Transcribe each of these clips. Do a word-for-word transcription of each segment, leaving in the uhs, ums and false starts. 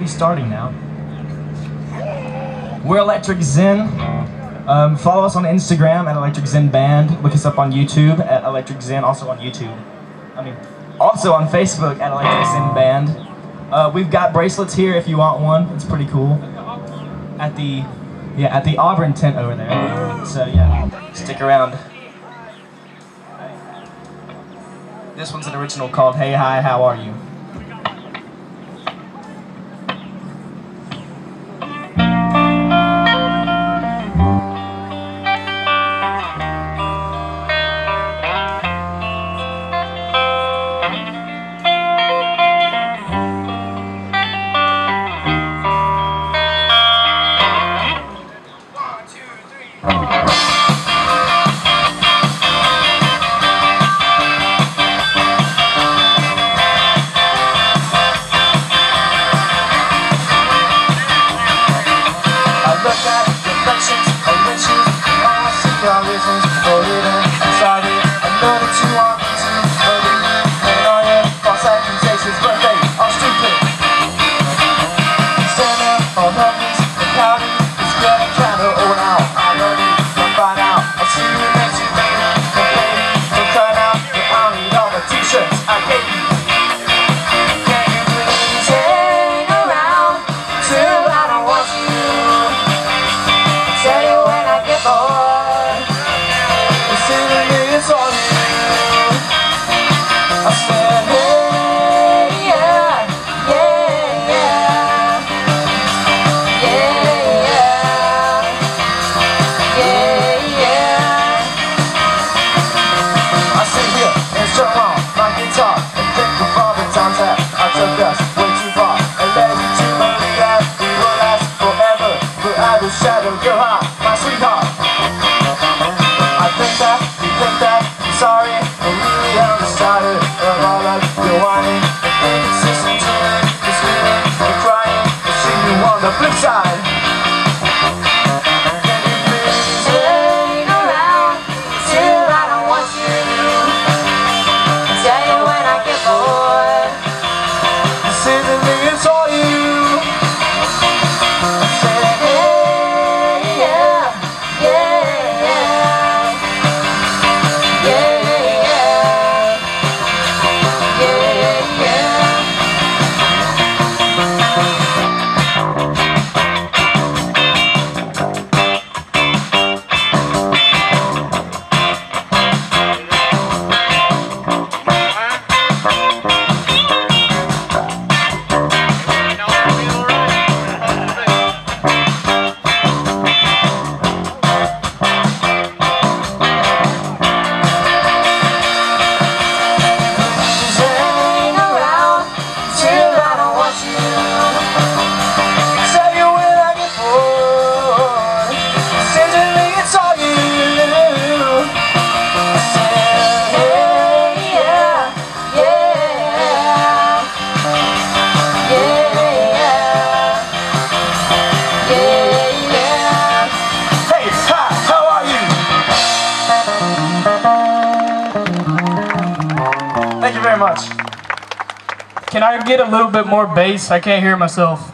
be starting now. We're Electric Zen. Um, follow us on Instagram at Electric Zen Band. Look us up on YouTube at Electric Zen, also on YouTube. I mean, also on Facebook at Electric Zen Band. Uh, we've got bracelets here if you want one. It's pretty cool. At the, yeah, at the Auburn tent over there. So yeah, stick around. This one's an original called Hey Hi, How Are You? Shadow your heart, my sweetheart. I think that, you think that, I'm sorry, I'm really undecided of all of your whining, and insisting to me, you're screaming, you're crying, I see you on the flip side. Can you please hang around till I don't want you? Tell you when I get bored, this isn't me, it's all you. Thank you very much. Can I get a little bit more bass? I can't hear myself.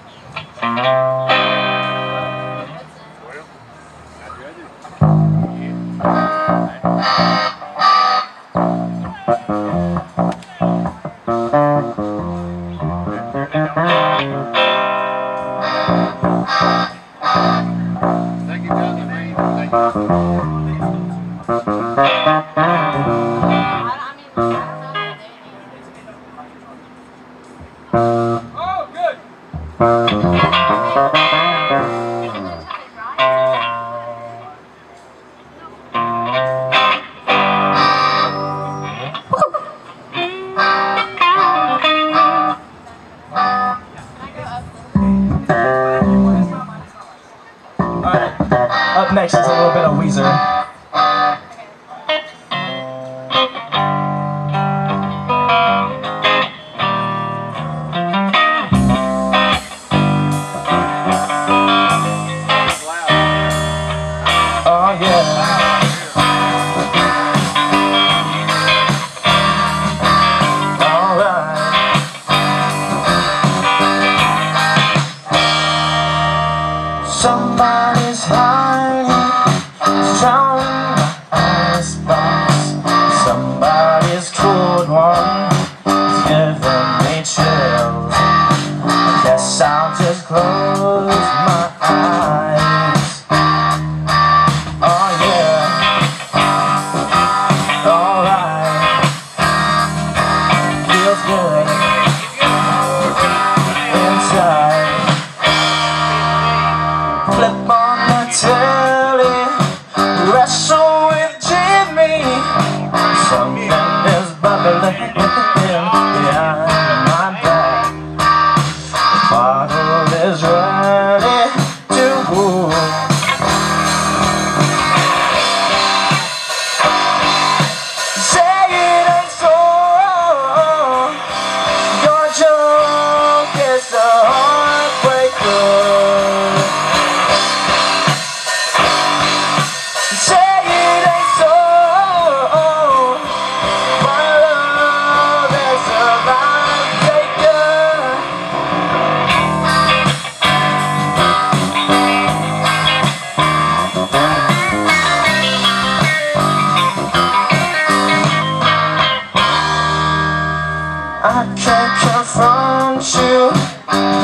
Thank you, Doug. Thank you. Oh, good.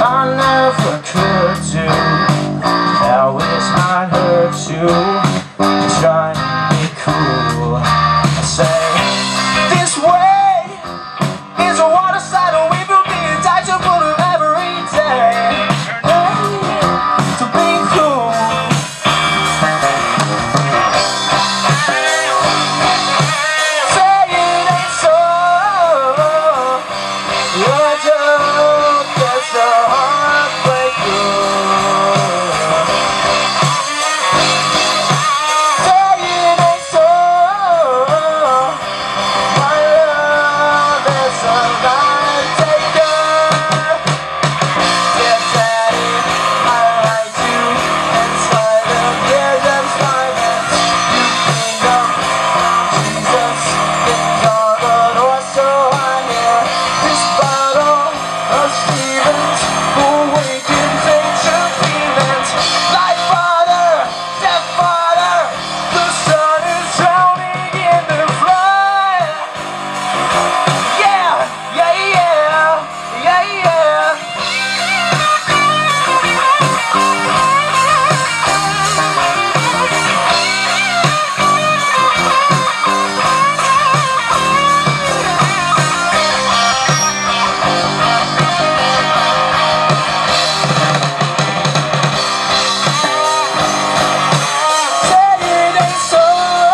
I never could do. I wish I'd hurt you, trying to be cool. I say, this way is a water slide, we will be untouchable every day. Hey, to be cool. Say it ain't so. You're a joke, that's a heartbreaker. Say it ain't so. My love is a life taker. Dear Daddy, I write you inside the tears and silence. You think of Jesus, it's all but also I hear this bottle of Stevens who awakens ancient feelings. Like father, stepfather, the sun is drowning in the flood. Yeah, yeah, yeah, yeah, yeah. Say it ain't so.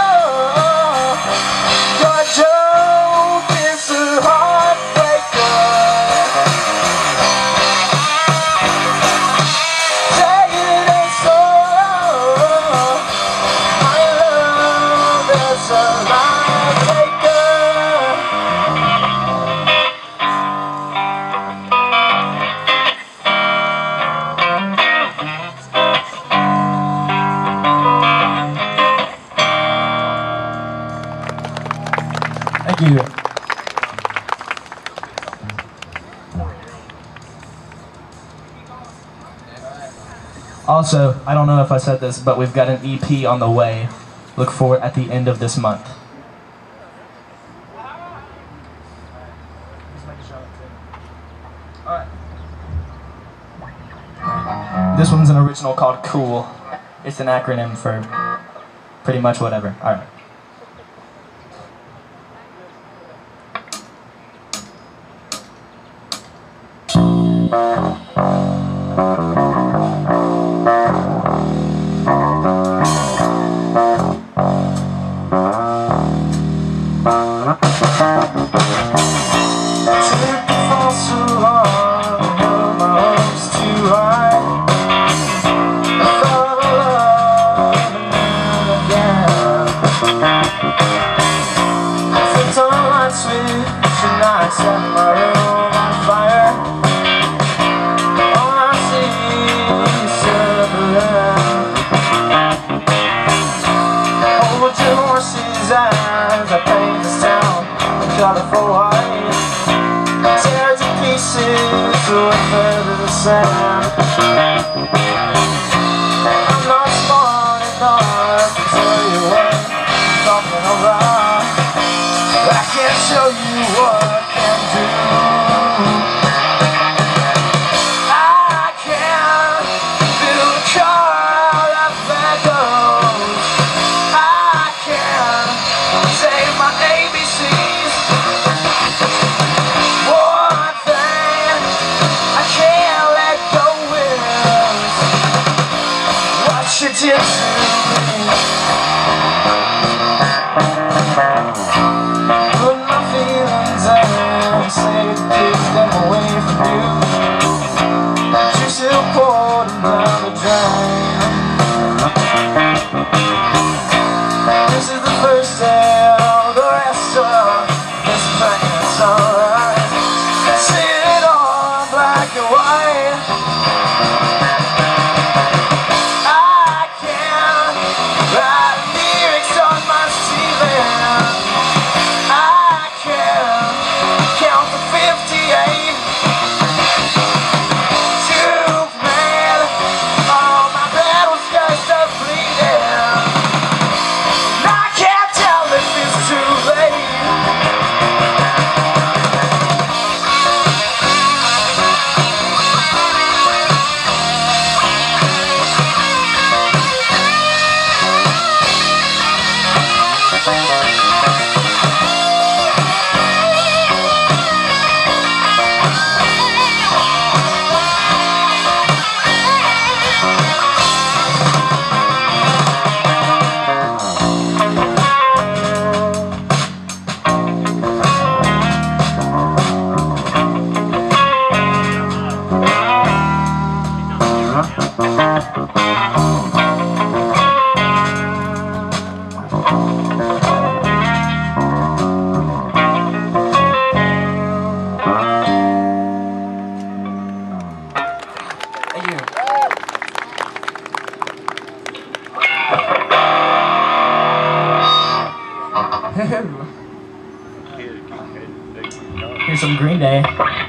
Your joke is a heartbreaker. Say it ain't so. My love is a life taker. Thank you. Also, I don't know if I said this, but we've got an E P on the way. Look for it at the end of this month. This one's an original called Cool. It's an acronym for pretty much whatever. Alright. Took the fall so long, held my hopes too high. I thought of love and then again. I flipped on a light switch and I set my room on fire. All I see is silhouette. Hold your horses as I paint this town in colorful white. Tear to pieces with further sand. I'm not smart enough to tell you what I'm talking about. I can't show you what I can do. I can build a car that echoes. I can say my A B Cs. One thing I can't let go with Here's some Green Day.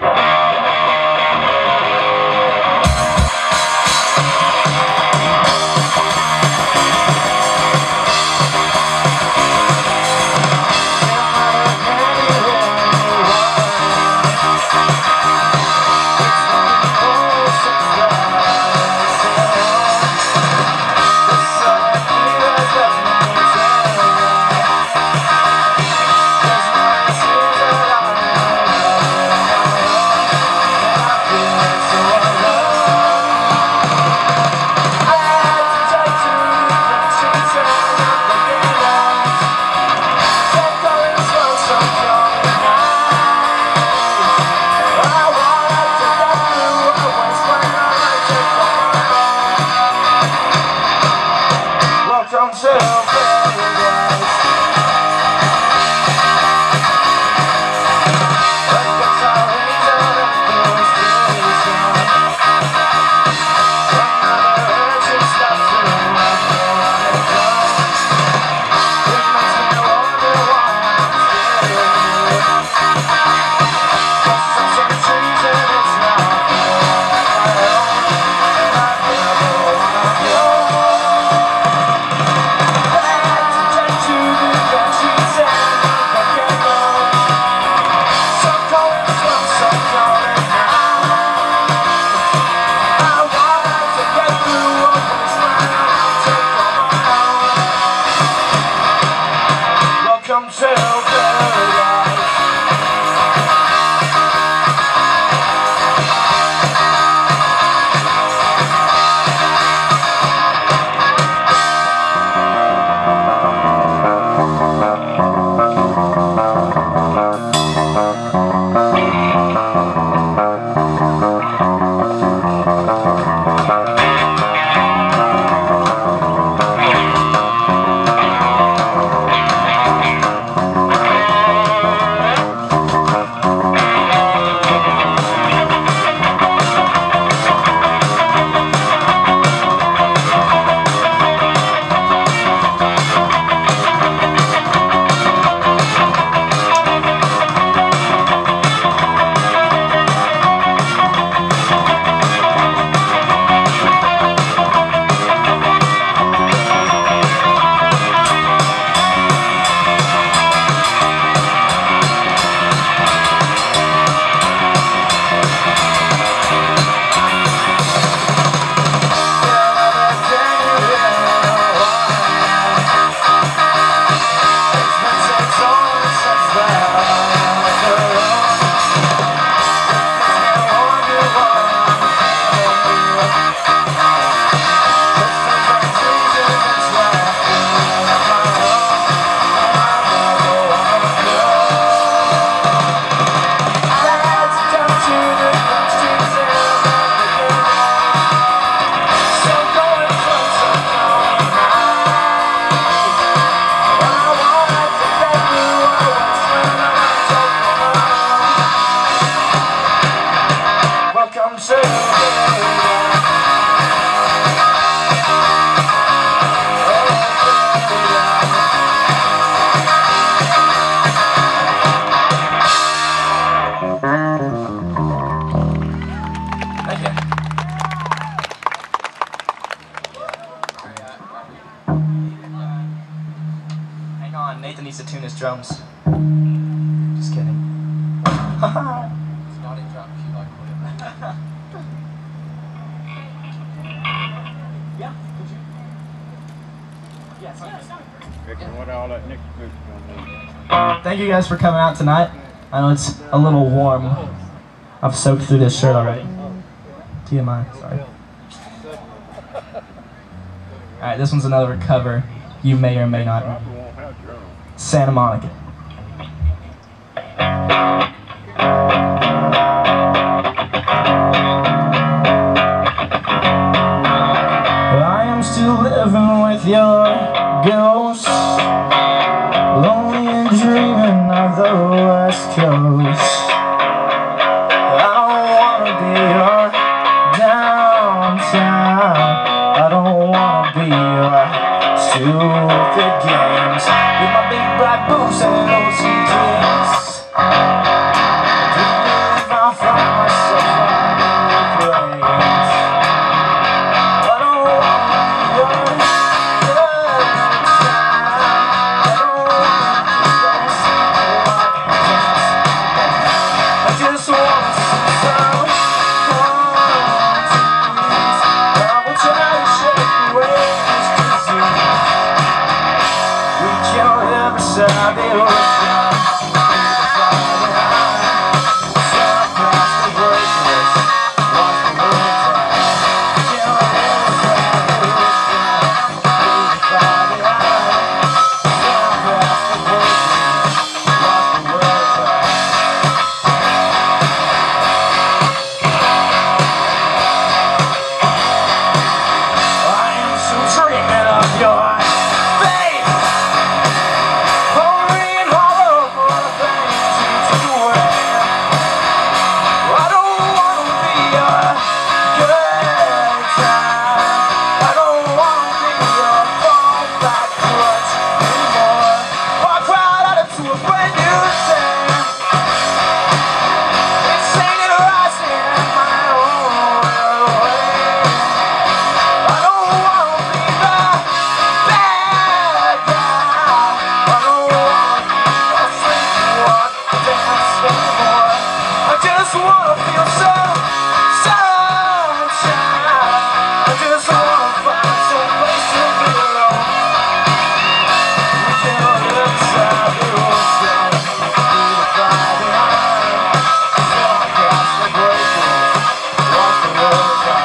Nathan needs to tune his drums. Just kidding. It's not in drums, you like put it. Yeah, could you? Yeah, it's not. What all that next group's gonna do. Thank you guys for coming out tonight. I know it's a little warm. I've soaked through this shirt already. T M I, sorry. Alright, this one's another cover you may or may not know. Santa Monica. I am still living with your ghost, lonely and dreaming of the West Coast. I don't wanna be your downtown, I don't wanna be your stupid games with my big black boots and O C Ds. Do you believe I find myself running planes? I don't wanna be your downtown, I don't wanna be your stupid games. I just wanna see some quantities. I will try to shake away this disease. Reach on the other side of the ocean, fly behind, fly past the breakers, watch the world die. Reach on the other side of the ocean, fly behind, fly past the breakers, watch the world die. I am so dreaming of your face, holy and hollow for the things you took away. I don't wanna be your good time, I don't wanna be your fallback crutch anymore. Walk right out into a brand new day, it's singing rising in my own way. I don't wanna be the bad guy, I don't wanna be a sleepwalk dance anymore. I just wanna feel some sunshine, I just wanna find some place to be alone. We can live inside the ocean, leave the fire behind, sail across the breakers, watch the world die.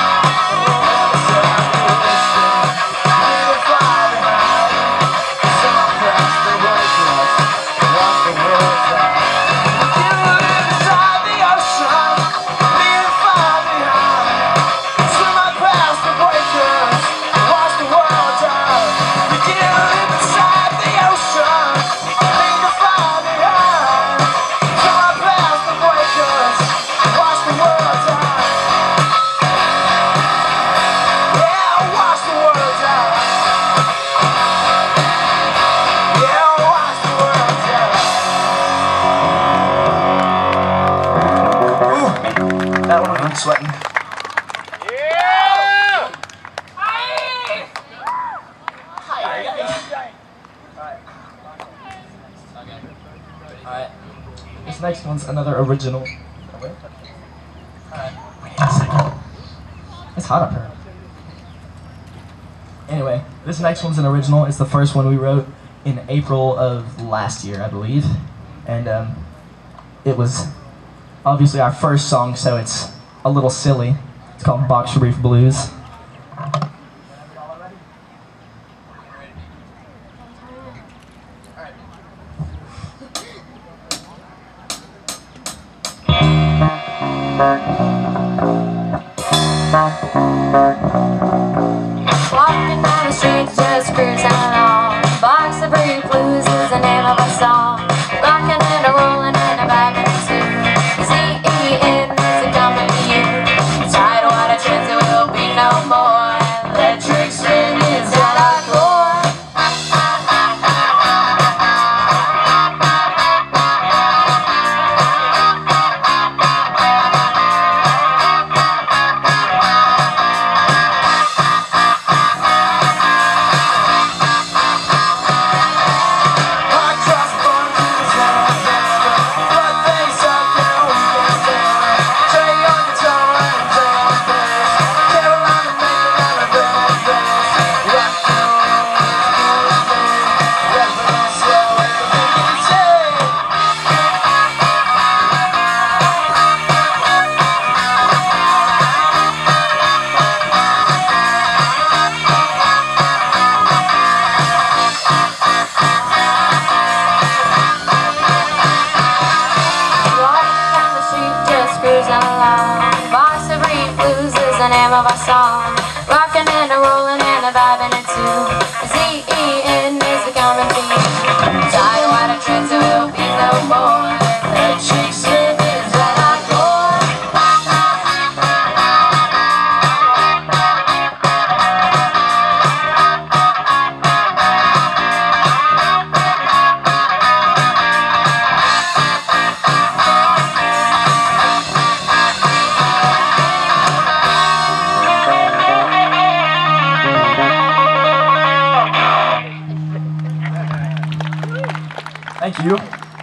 That one I'm sweating. Yeah! Alright. This next one's another original. Alright. Wait a second. It's hot up here. Anyway, this next one's an original. It's the first one we wrote in April of last year, I believe. And um, it was obviously our first song, so it's a little silly. It's called Box Reef Blues. Walking down the street, just cruising along. Box of Reef Blues is the name of our song. Rocking and a rolling and a vibing too. Z E N is a company. Tidewater transit will be no more. Electric swing is at our core. song. Rocking and a rolling and a vibing it too. Z E N is the common theme. Tell you what a treat to will be no more. The chicks in is that I go. Thank you.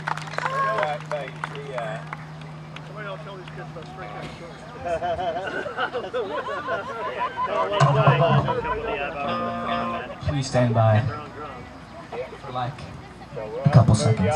Please stand by for like a couple seconds.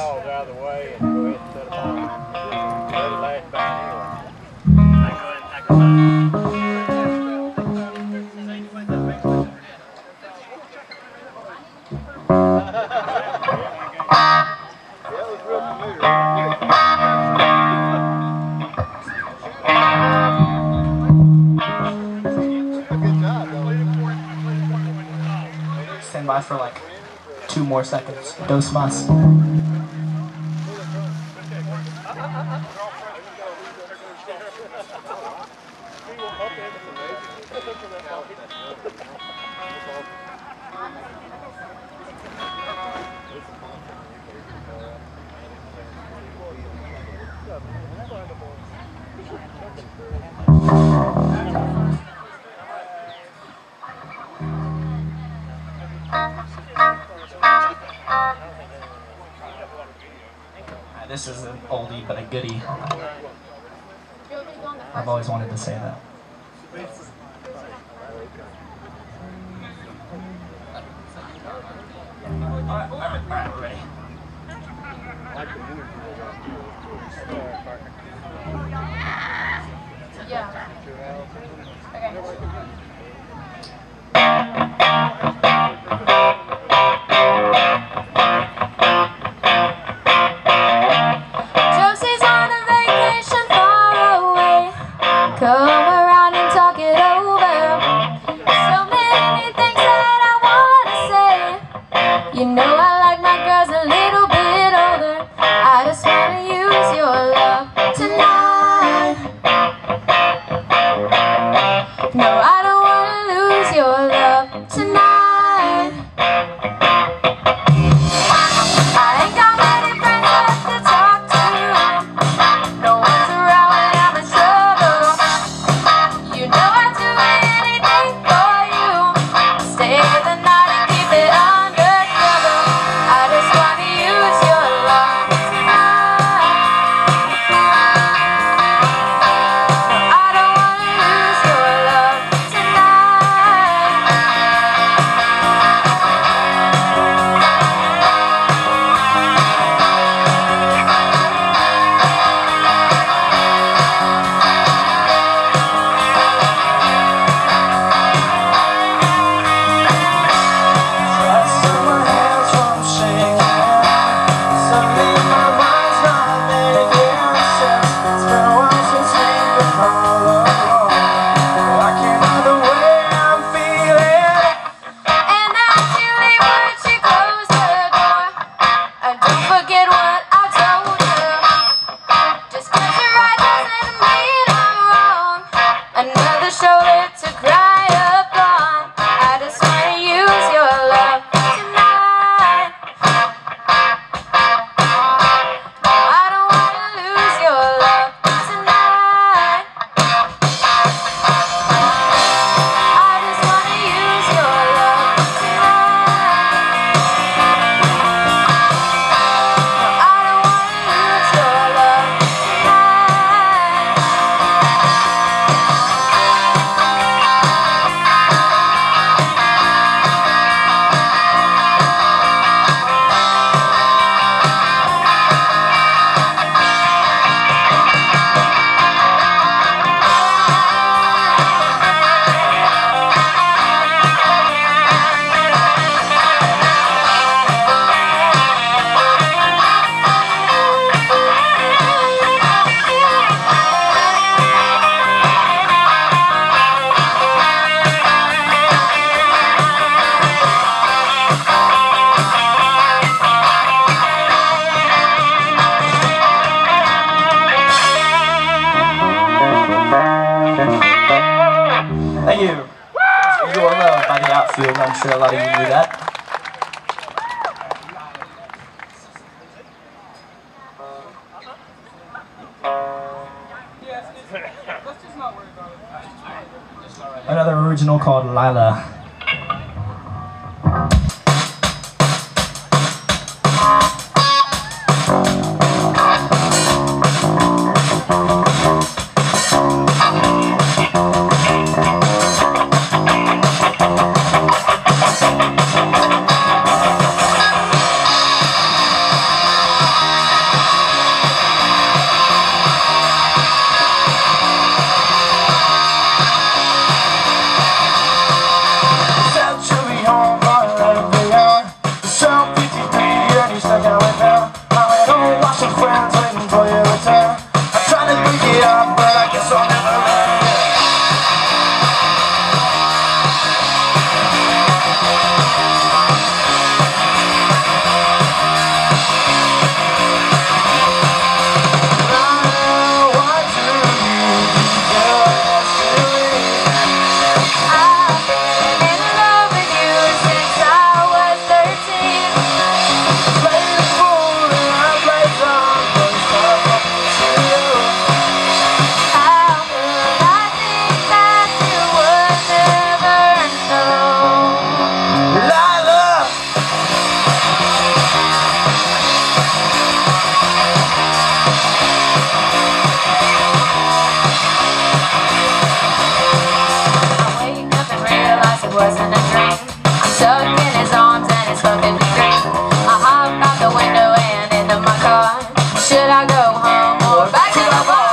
Stand by for like two more seconds. Dos más. This is an oldie but a goodie. I've always wanted to say that. Alright, alright, alright, ready. Yeah. Josie's on a vacation far away. Come around and talk it over. So many things that I wanna say. You know I like my that a lot of you knew that. Another original called Lila. Wasn't a dream. I'm stuck in his arms and it's fucking me green. I hop out the window and into my car. Should I go home or back to the bar?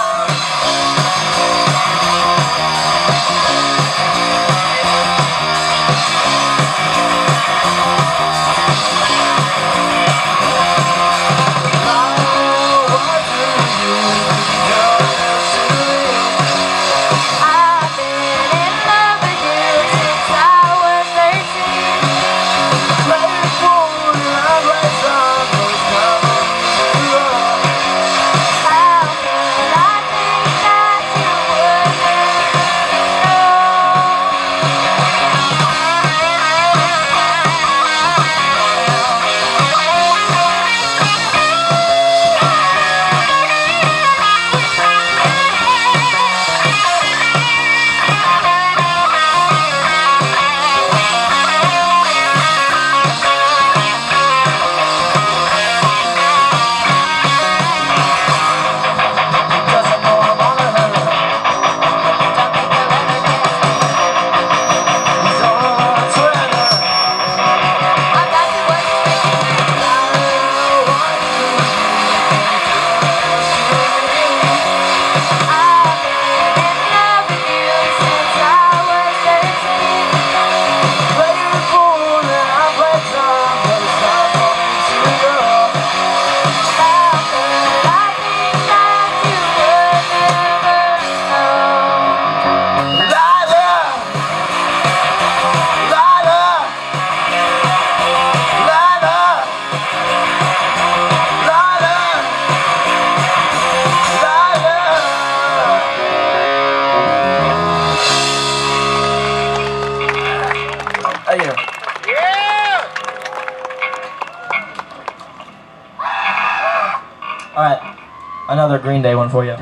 Alright, another Green Day one for you.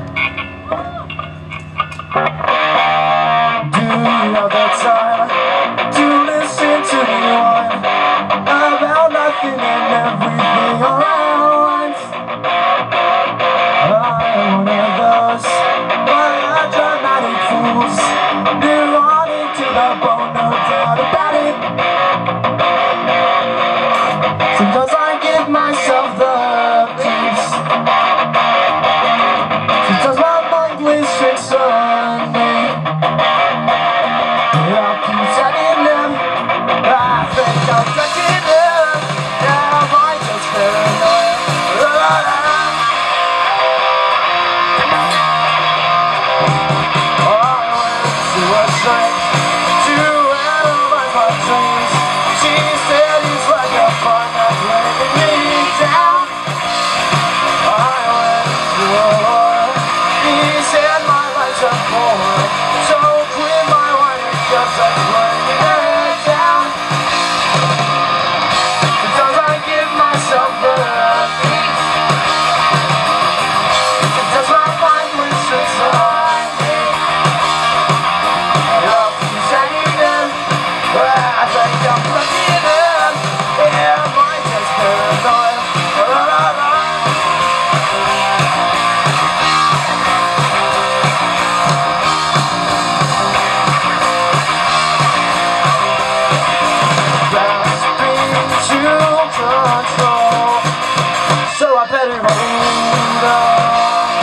Do you have the time to listen to me whine about nothing and everything around? I'm one of those melodramatic fools, neurotic to the bone, no doubt about it. Sometimes I give myself the peace. Sometimes my mind plays tricks on me. I'll keep telling them I think I'm touching them. Yeah, I'm like just paranoid. I went to a site to analyze my dreams. She said it's like a fun that's letting me down. better hold on.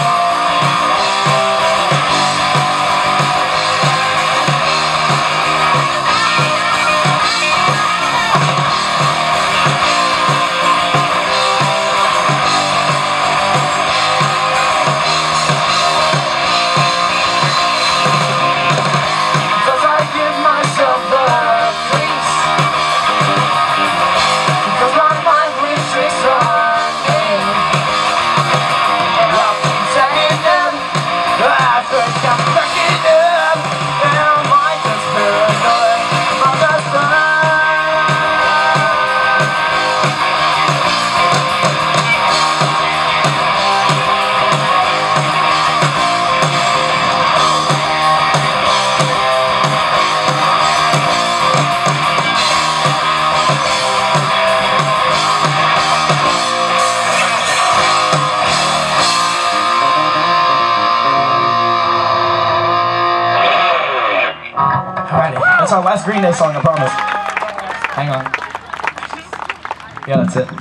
That's our last Green Day song, I promise. Hang on. Yeah, that's it.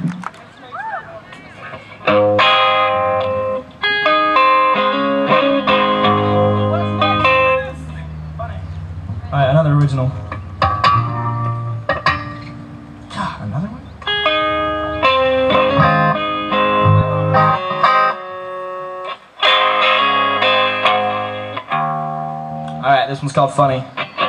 Alright, another original. God, another one? Alright, this one's called Funny.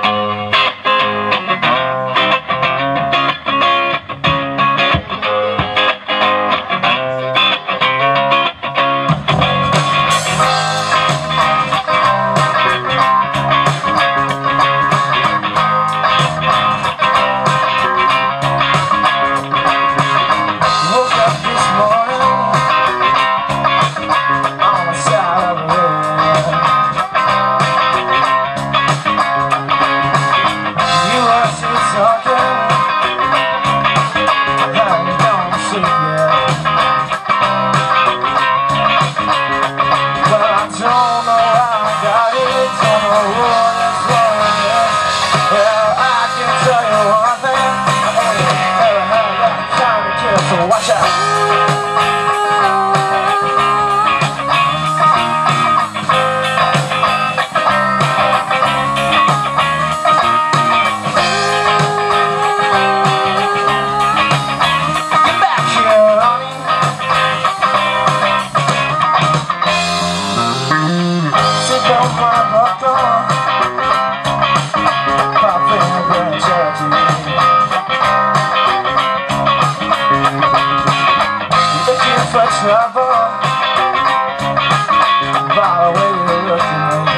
Watch out. Get back here, honey. Sit down my butt door. Pop in the grand cherry. For trouble by the way you look at me.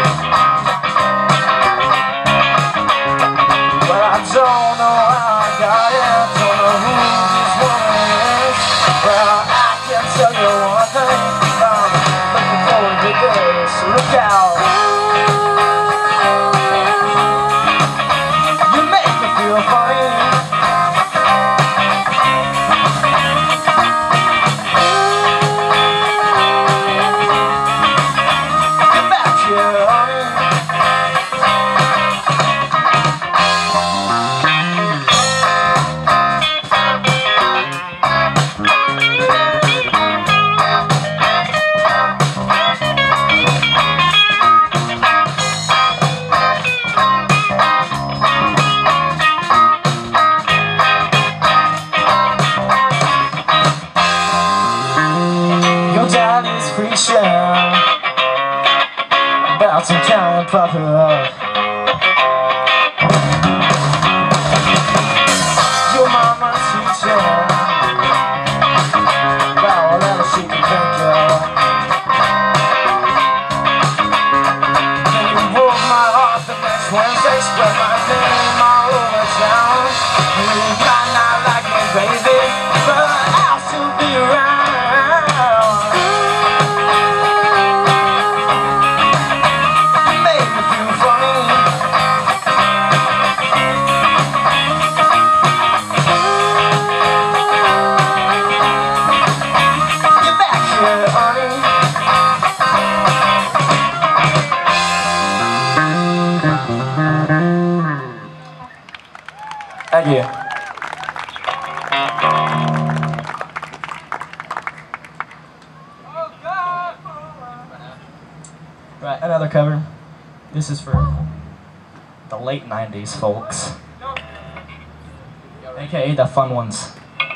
But I don't know how I got it, don't know who this woman is. Well, I can tell you one thing, I'm looking forward to this. Look out. You make me feel funny. Daddy's preaching about some kind of puppy love. Your mama teaching about whatever she can think of. And you broke my heart the next Wednesday, spread my name all over town. You might not like me, baby, but I'll still be around. Funny. Right, another cover. This is for the late nineties folks, aka the fun ones.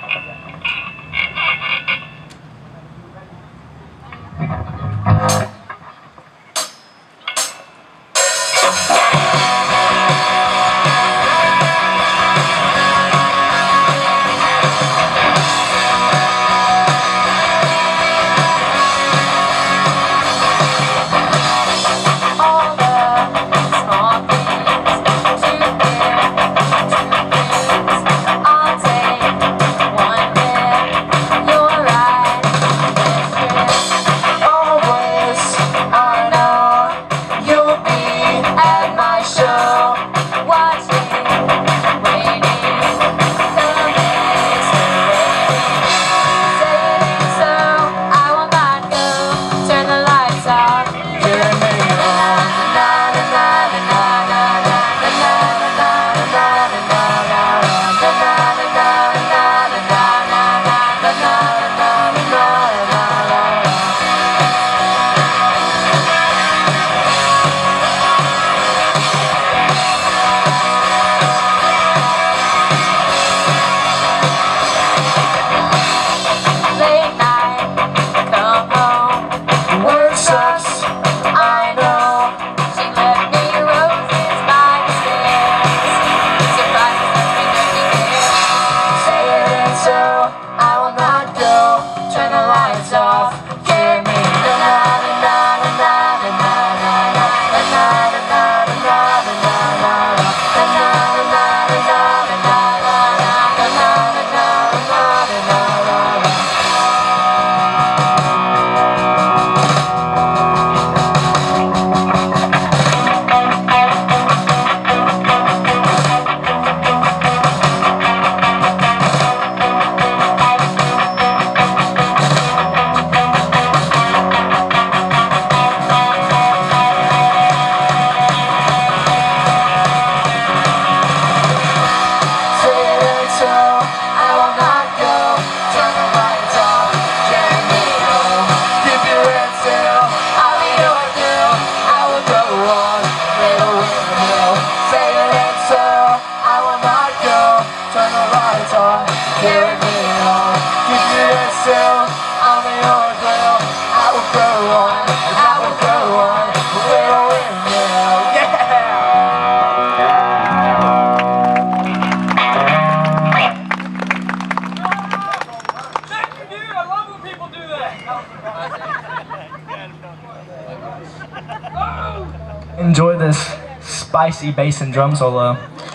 Enjoy this spicy bass and drum solo.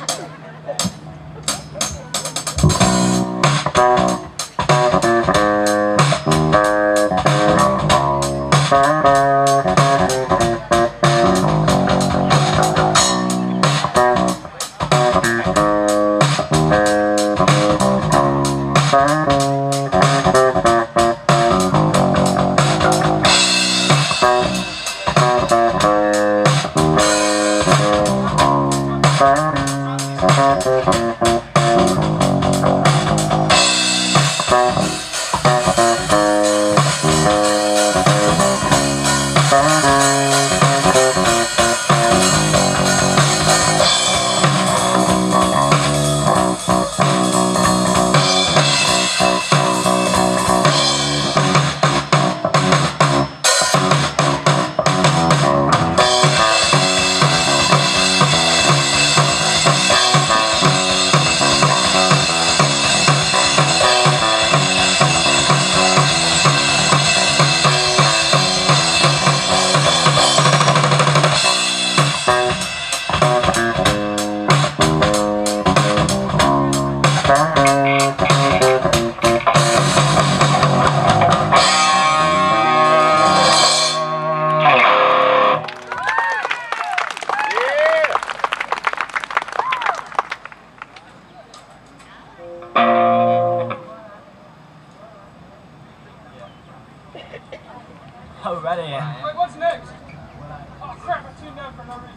Alrighty. Wait, what's next? Oh crap, I tuned down for no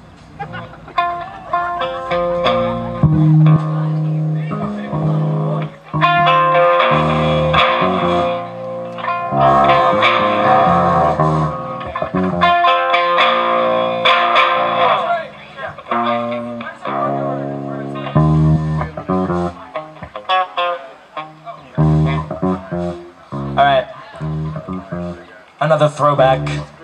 reason. Another throwback.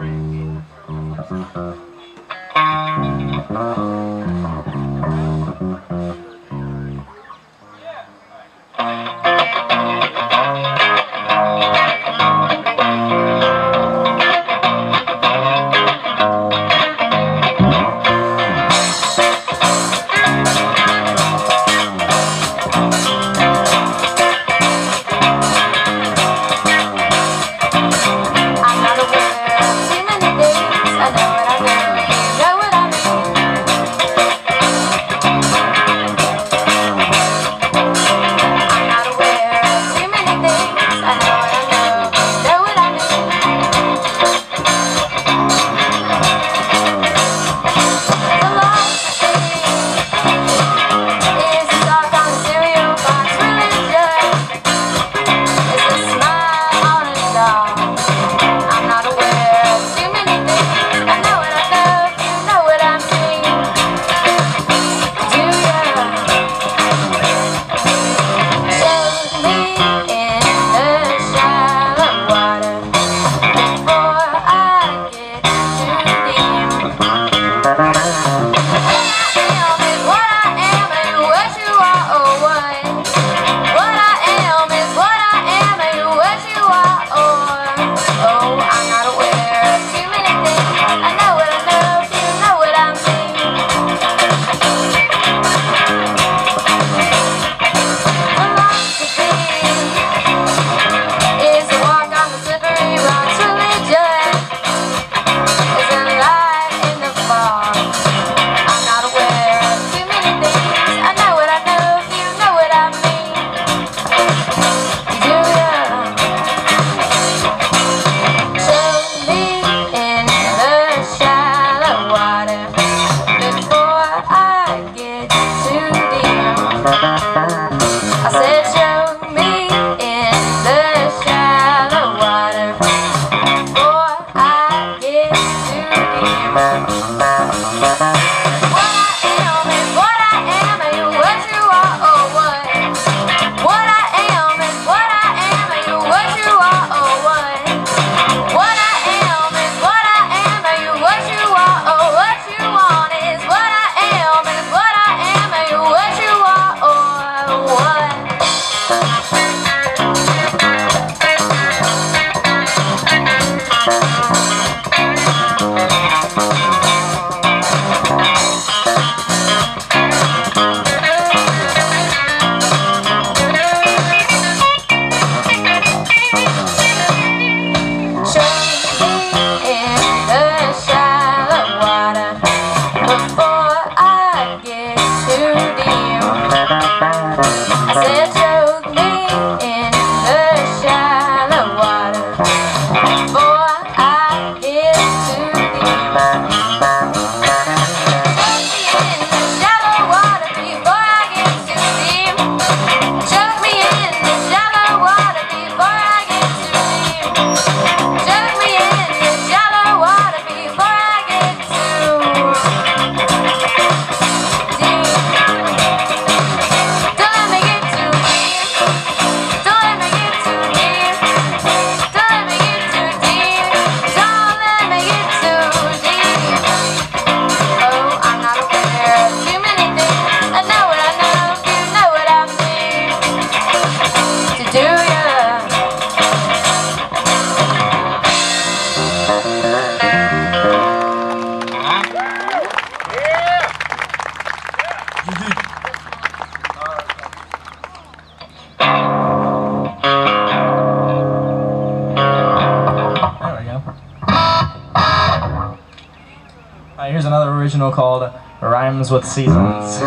Alright, here's another original called Rhymes with Seasons.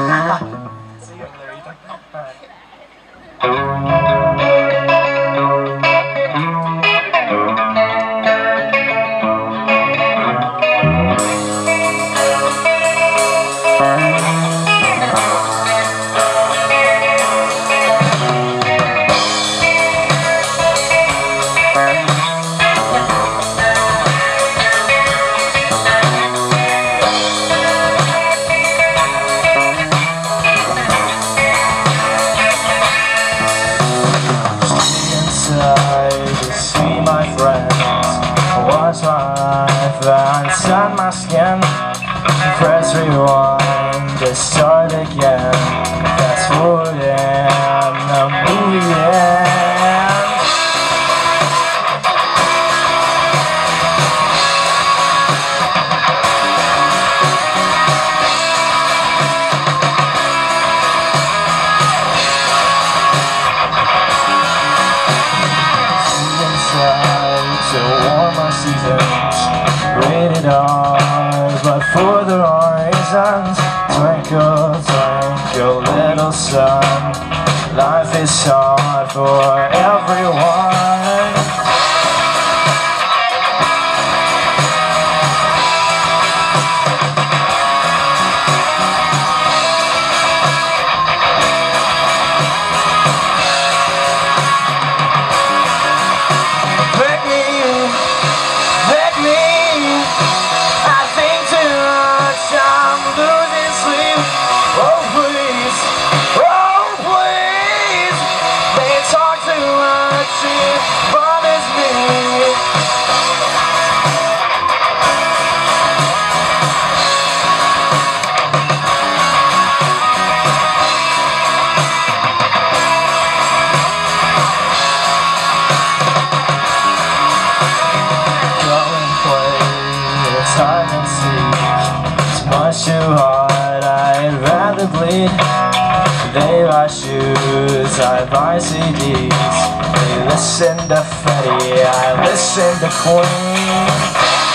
much life inside my skin. Press rewind to start again. Fast forward and the movie ends. To warmer seasons, rated R, but for the wrong reasons. Twinkle, twinkle, little sun, life is hard for everyone. Too hard, I'd rather bleed. They buy shoes, I buy C Ds. They listen to Freddie, I listen to Queen.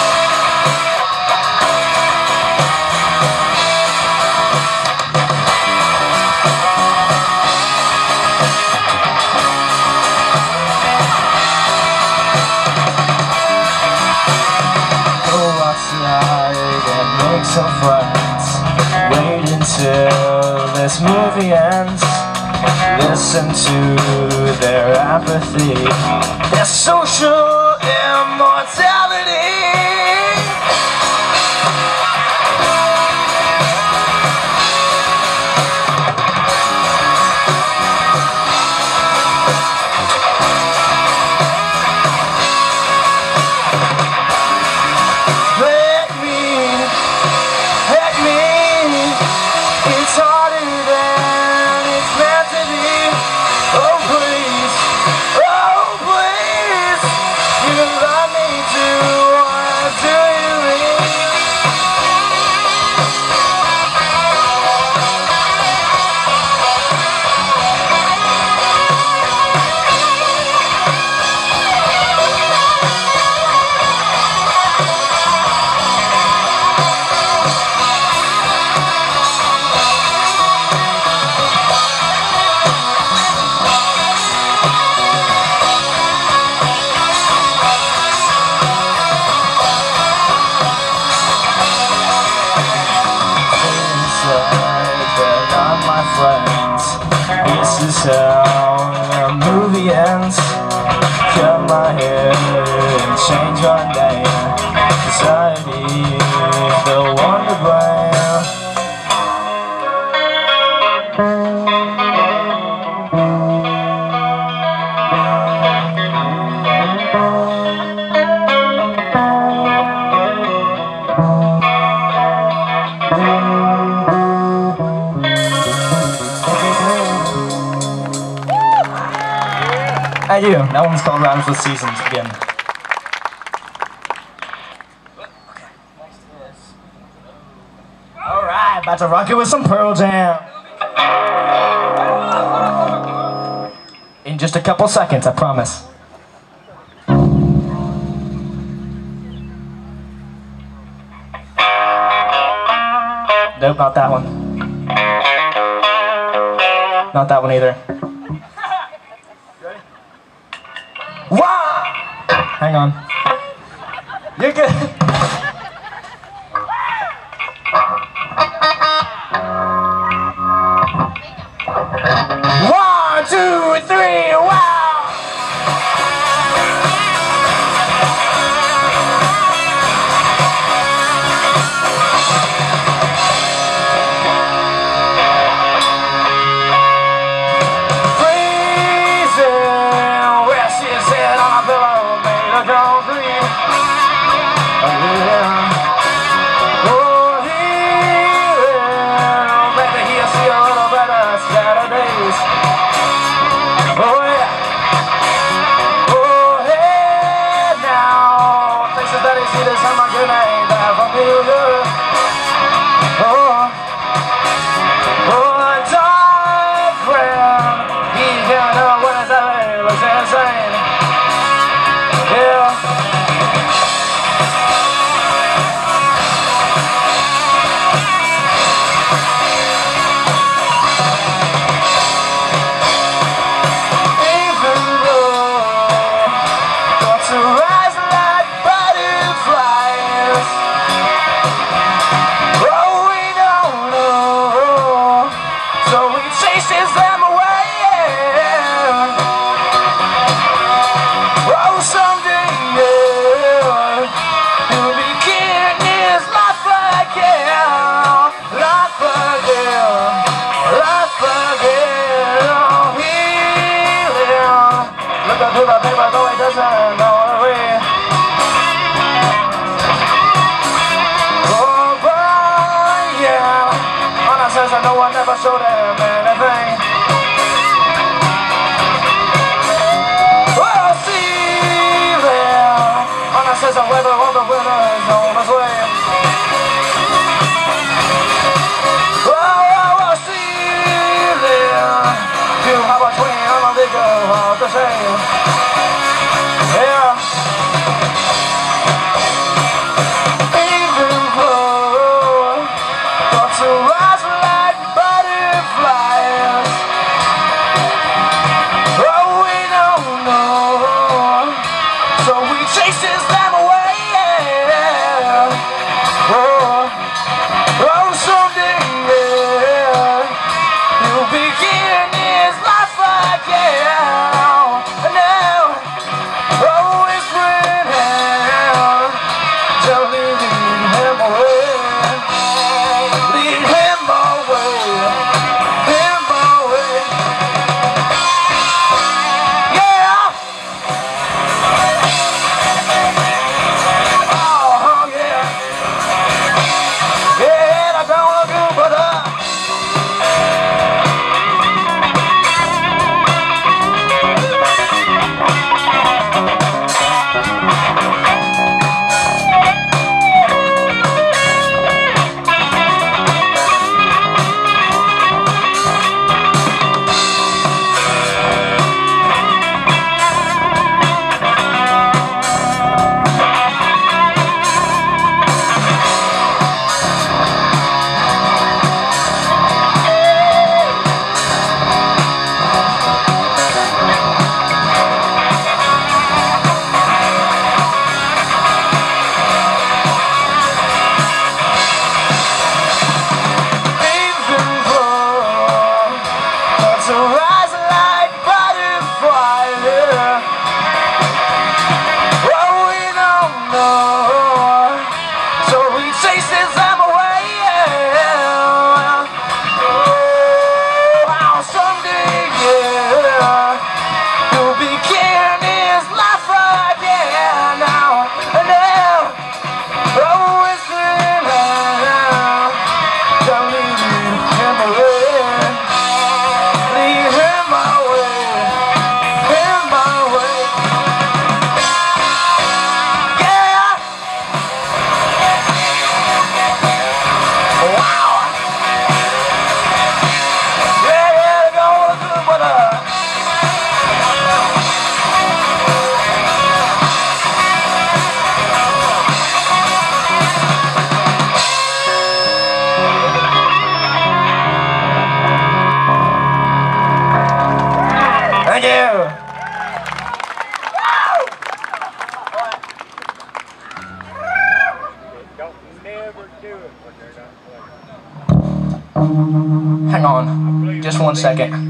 Go outside and make some friends. Wait until this movie ends. Listen to their apathy, their social immortality. This is how the movie ends. Cut my hair and change my name. Society, the one to blame. I do. That one's called Rhymes with Seasons again. Okay, next is... Alright, about to rock it with some Pearl Jam. In just a couple seconds, I promise. Nope, not that one. Not that one either. Wow! Hang on. You're good. One, two, three, wow! Freezing, where she's sitting on a pillow made of concrete. listen all the way. Oh, but yeah, Anna says I know I never showed him anything. Oh, see there, Anna says I weather all the winners on his way. Oh, oh, oh, see there, you have a twin on a bigger of the same. Yeah. Even though thoughts arise like butterflies, oh, we don't know, so we chases them away. Oh, oh, someday, yeah, you'll begin his life again. Now, oh, it's written, so lead him away, lead him away, him away. Yeah. Oh, yeah. Yeah, I don't look good, but uh. Thank you. Don't never do it when they're not playing. Hang on, just one second.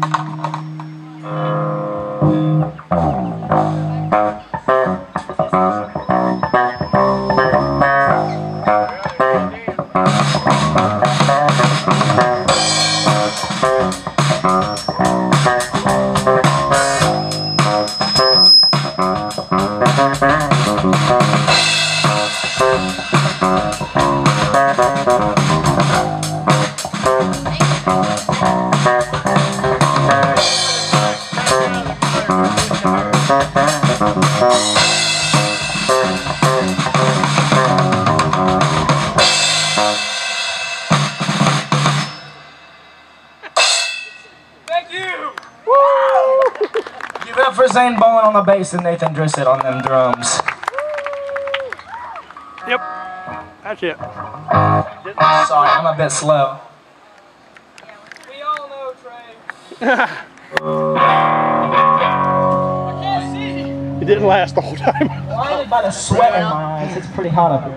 Give it up for Zane Bowen on the bass and Nathan Drissett on them drums. Yep, that's it. Sorry, I'm a bit slow. We all know, Trey. It didn't last the whole time. Blinded by the sweat in my eyes. It's pretty hot up here.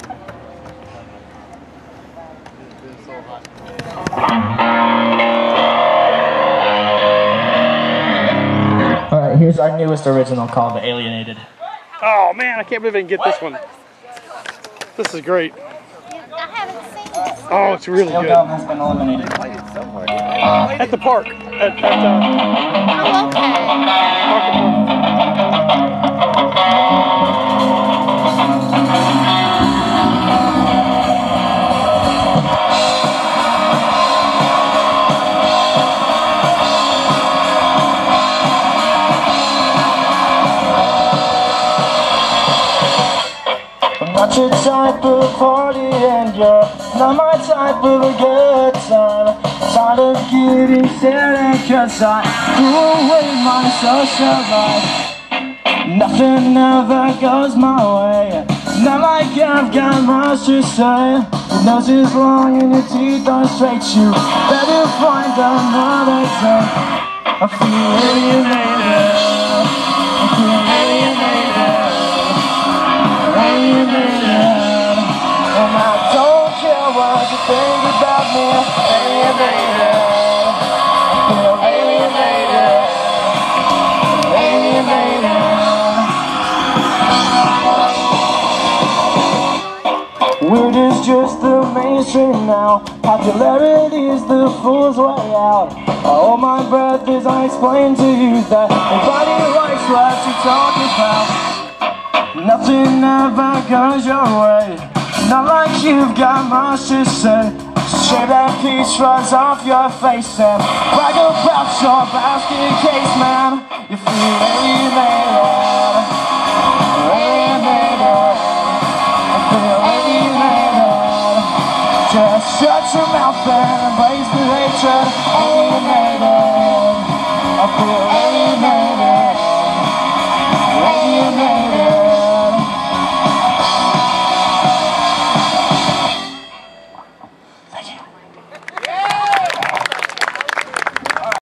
Alright, here's our newest original called The Alienated. Oh man, I can't believe I can get this one. This is great. I haven't seen this. Oh, it's really Still good. Dumb has been eliminated. At the park. At, at uh, Oh, okay. Park and Park. I'm not your type of party and you're not my type of a good time. Tired of getting sad cause I threw away my social life. Nothing ever goes my way, not like I've got much to say. Your nose is long and your teeth are straight, you better find another day. I feel alienated, I feel alienated, alienated. And I don't care what you think about me, alienated. I feel alienated, alienated. Weird is just the mainstream now. Popularity is the fool's way out. I hold my breath as I explain to you that nobody likes what you're talking about. Nothing ever goes your way, not like you've got much to say. Shave that peach fuzz off your face and brag about your basket case, man. You feel alienated, alienated. I feel alienated. Just shut your mouth and embrace the hatred. Alienated, I feel alienated.